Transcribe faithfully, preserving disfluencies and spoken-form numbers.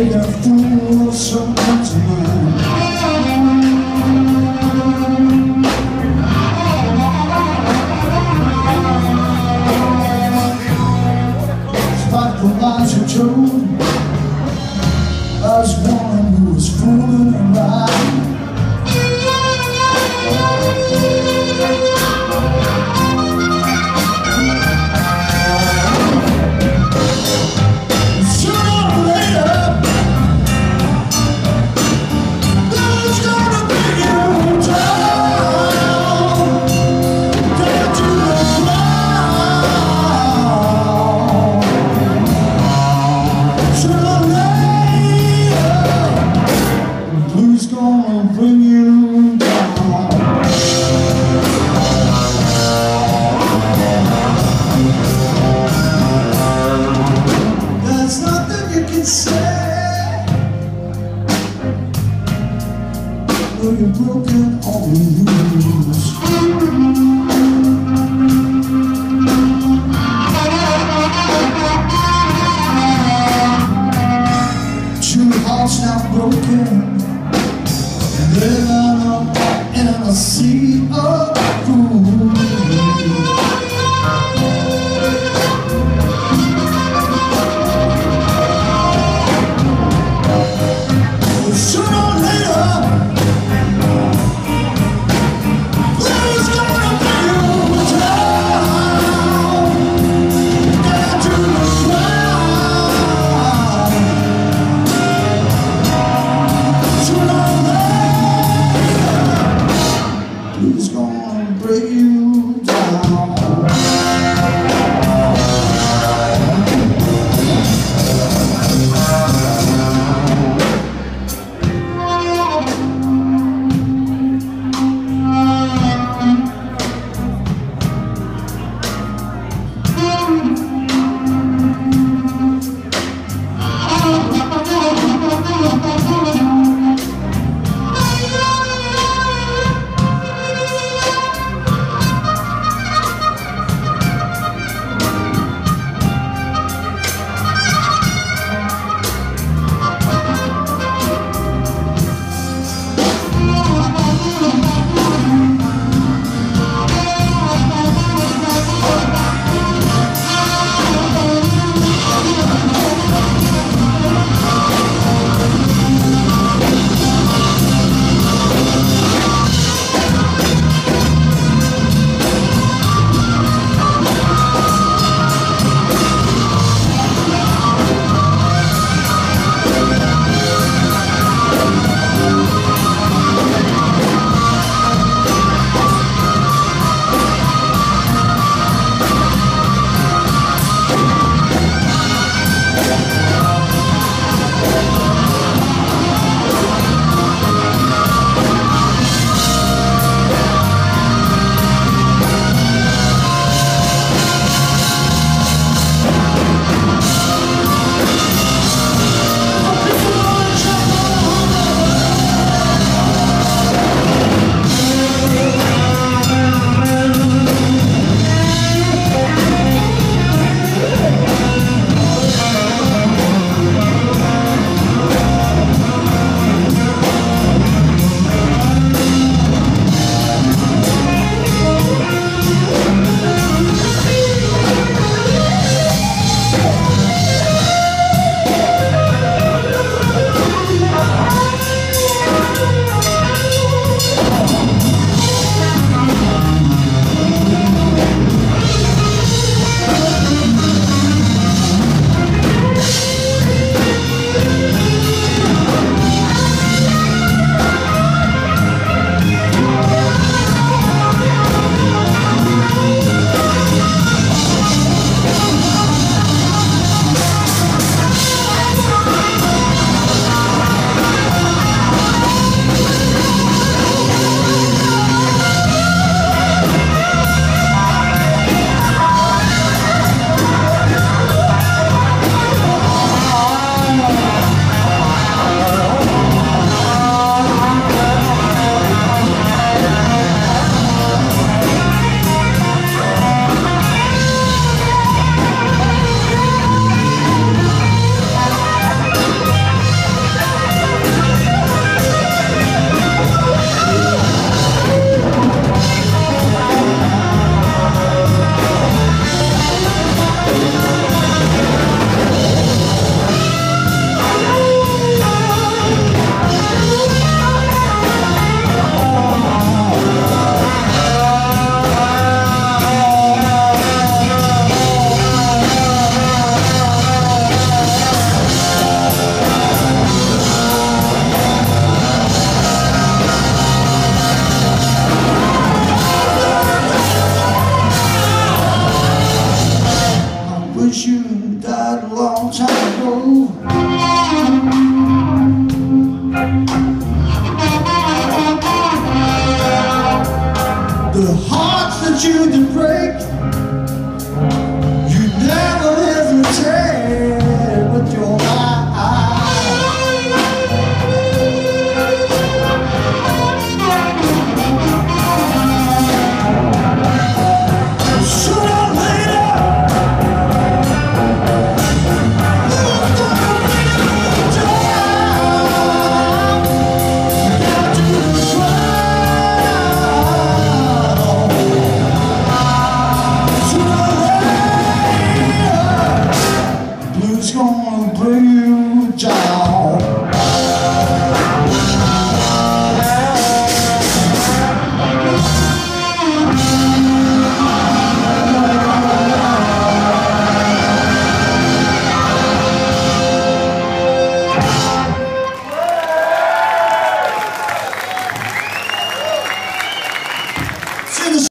made a fool of some countryman. Despite the lies you told, I was one who was fooling around. Gonna bring you down. There's nothing you can say, though you're broken all the rules. Two hearts now broken, living up in a sea of fools. Sooner or later, know the hearts that you can break, you never hesitate with your eyes. Sooner or later, you're gonna bring it down. Got to try. Sooner or later, blues gonna bring you down.